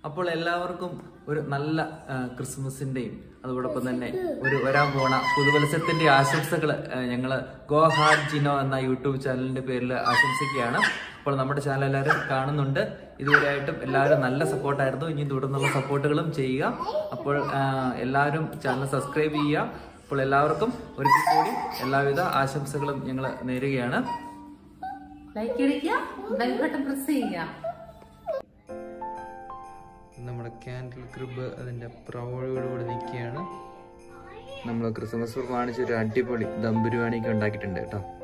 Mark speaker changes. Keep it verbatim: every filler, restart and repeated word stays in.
Speaker 1: അപ്പോൾ എല്ലാവർക്കും ഒരു നല്ല ക്രിസ്മസിന്റെയും അതോടൊപ്പം തന്നെ ഒരു വരാൻ പോണ പുതുവത്സരത്തിന്റെ ആശംസകൾ ഞങ്ങൾ ഗോ ഹാർഡ് ജിനോ എന്ന യൂട്യൂബ് ചാനലിന്റെ പേരിൽ ആശംസിക്കുകയാണ്. അപ്പോൾ നമ്മുടെ ചാനൽ എല്ലാവരും കാണുന്നുണ്ട്. ഇതുവരെയായിട്ടും എല്ലാവരും നല്ല സപ്പോർട്ടായിരുന്നു. ഇനി തുടർന്നുള്ള സപ്പോർട്ടുകളും ചെയ്യുക. അപ്പോൾ എല്ലാവരും ചാനൽ സബ്സ്ക്രൈബ് ചെയ്യുക. അപ്പോൾ എല്ലാവർക്കും ഒരിക്കൽ കൂടി എല്ലാവിധ ആശംസകളും ഞങ്ങൾ നേരുകയാണ്.
Speaker 2: ലൈക്ക് അടിക്കുക, ബെൽ ബട്ടൺ പ്രസ് ചെയ്യുക.
Speaker 1: നമ്മുടെ ക്യാൻഡിൽ ക്രിബ് അതിന്റെ പ്രൗഢിയോടുകൂടി നിൽക്കുകയാണ്. നമ്മൾ ക്രിസ്മസ് പ്രമാണിച്ച് ഒരു അടിപൊളി ദം ബിരിയാണിയൊക്കെ ഉണ്ടാക്കിയിട്ടുണ്ട് കേട്ടോ.